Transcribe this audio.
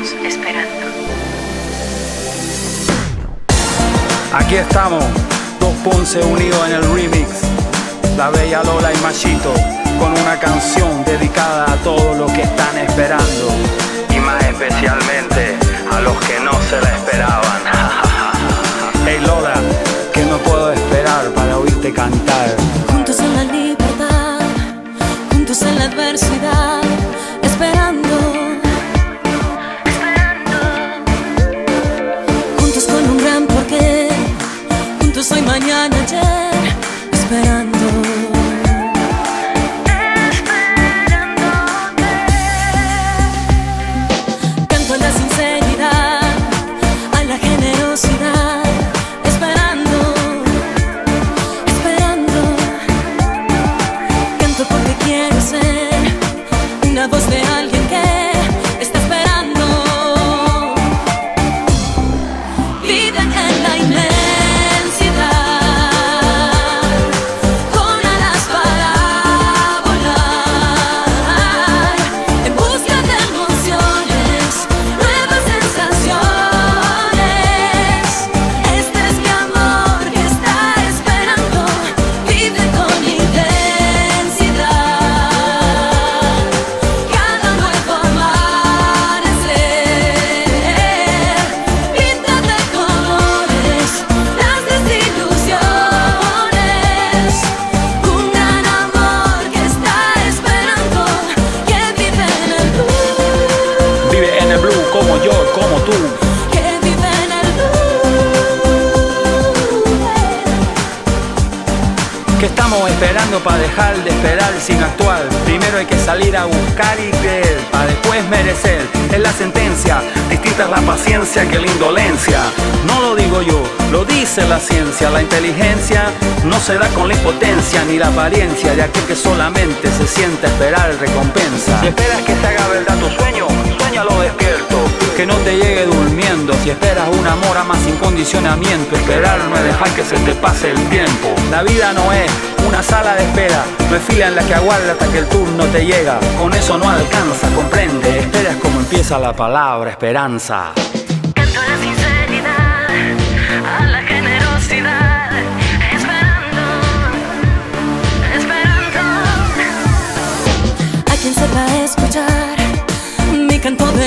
estamos esperando. Aquí estamos, dos Ponce unidos en el remix. La bella Lola y Machito, con una canción dedicada a todos los que están esperando, y más especialmente a los que no se la esperaban. Hey Lola, que no puedo esperar para oírte cantar. Juntos en la libertad, juntos en la adversidad, esperando, juntos con un gran porqué, juntos hoy, mañana, ayer, esperando. Canto a la sinceridad, a la generosidad, esperando, esperando. Canto porque quiero ser una voz de alguien que está esperando. Vive en la inmensidad, con alas para volar, en busca de emociones, nuevas sensaciones. Este es mi amor que está esperando. Vive con intensidad cada nuevo amanecer. Pinta de colores las desilusiones. Un gran amor que está esperando, que vive en el blue, Vive en el blue como yo, como tú. que vive en el blue. Que estamos esperando para dejar de esperar sin actuar. Primero hay que salir a buscar y creer, para después merecer. Es la sentencia, distinta es la paciencia que la indolencia. No lo digo yo, lo dice la ciencia. La inteligencia no se da con la impotencia ni la apariencia de aquel que solamente se siente esperar recompensa. Si esperas que se haga verdad tu sueño, suéñalo despierto, que no te llegue durmiendo. Si esperas un amor a más sin condicionamiento, esperar no es dejar que se te pase el tiempo. La vida no es una sala de espera, no es fila en la que aguarda hasta que el turno te llega. Con eso no alcanza, comprende. Esperas como empieza la palabra esperanza. Canto a la sinceridad, a la generosidad, esperando, esperando. A quien sepa escuchar mi canto